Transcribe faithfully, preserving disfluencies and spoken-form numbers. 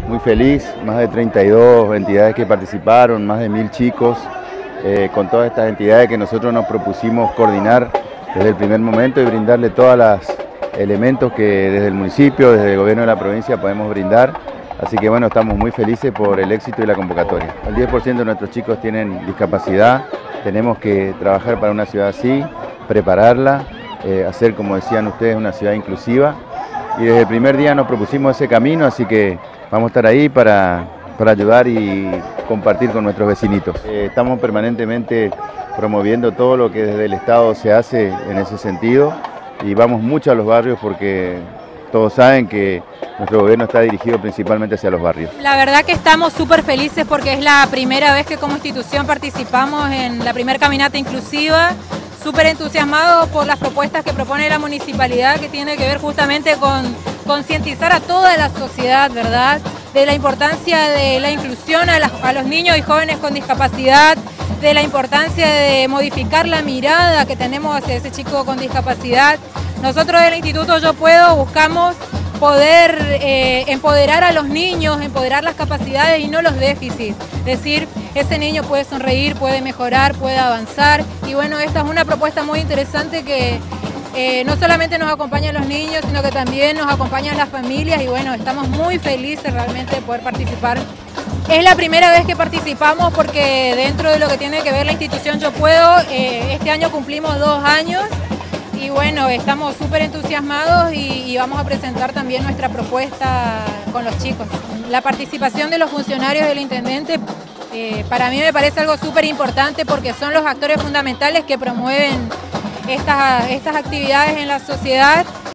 muy feliz, más de treinta y dos entidades que participaron, más de mil chicos, eh, con todas estas entidades que nosotros nos propusimos coordinar desde el primer momento y brindarle todos los elementos que desde el municipio, desde el gobierno de la provincia podemos brindar. Así que bueno, estamos muy felices por el éxito y la convocatoria. El diez por ciento de nuestros chicos tienen discapacidad, tenemos que trabajar para una ciudad así, prepararla, eh, hacer, como decían ustedes, una ciudad inclusiva. Y desde el primer día nos propusimos ese camino, así que vamos a estar ahí para, para ayudar y compartir con nuestros vecinitos. Eh, estamos permanentemente promoviendo todo lo que desde el Estado se hace en ese sentido y vamos mucho a los barrios porque todos saben que nuestro gobierno está dirigido principalmente hacia los barrios. La verdad que estamos súper felices porque es la primera vez que como institución participamos en la primera caminata inclusiva, súper entusiasmados por las propuestas que propone la municipalidad, que tiene que ver justamente con concientizar a toda la sociedad, ¿verdad?, de la importancia de la inclusión a, las, a los niños y jóvenes con discapacidad, de la importancia de modificar la mirada que tenemos hacia ese chico con discapacidad. Nosotros del Instituto Yo Puedo buscamos poder eh, empoderar a los niños, empoderar las capacidades y no los déficits. Es decir, ese niño puede sonreír, puede mejorar, puede avanzar. Y bueno, esta es una propuesta muy interesante que eh, no solamente nos acompañan los niños, sino que también nos acompañan las familias. Y bueno, estamos muy felices realmente de poder participar. Es la primera vez que participamos porque dentro de lo que tiene que ver la institución Yo Puedo, eh, este año cumplimos dos años. Y bueno, estamos súper entusiasmados y, y vamos a presentar también nuestra propuesta con los chicos. La participación de los funcionarios del intendente eh, para mí me parece algo súper importante porque son los actores fundamentales que promueven estas, estas actividades en la sociedad.